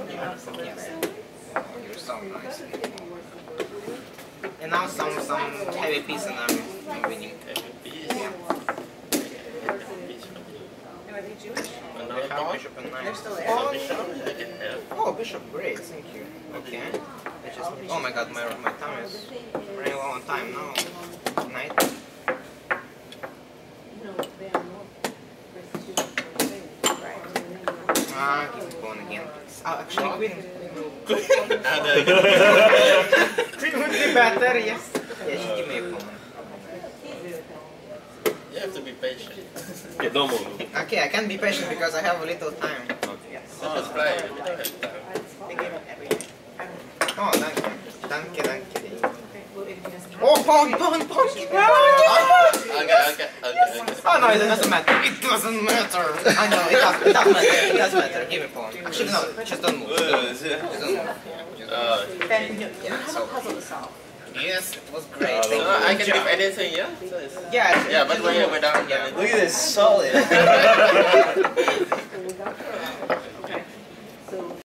Yes. You're so nice. And now some heavy piece and I'm winning. Yeah. Are they Jewish? Another bishop and knight. Oh, bishop, great, thank you. Okay. Oh my god, my time is running low on time now. Knight. Give the pawn again. Oh, actually, queen. Queen would be better, yes. Yeah, just give me a pawn. You have to be patient. Okay, don't move. Okay, I can be patient because I have a little time. Okay. Just play. Oh, danke, danke. Oh, pawn! Okay. Oh no, it doesn't matter. It doesn't matter. I know, it does matter. It does matter. Give me pawn. Actually, no, just don't move. Just don't move. Ben, you have a puzzle to solve. Yes, it was great. Thank you. I can give anything, yeah? Yeah, Yeah, but when you're down, yeah. Look at this, solid.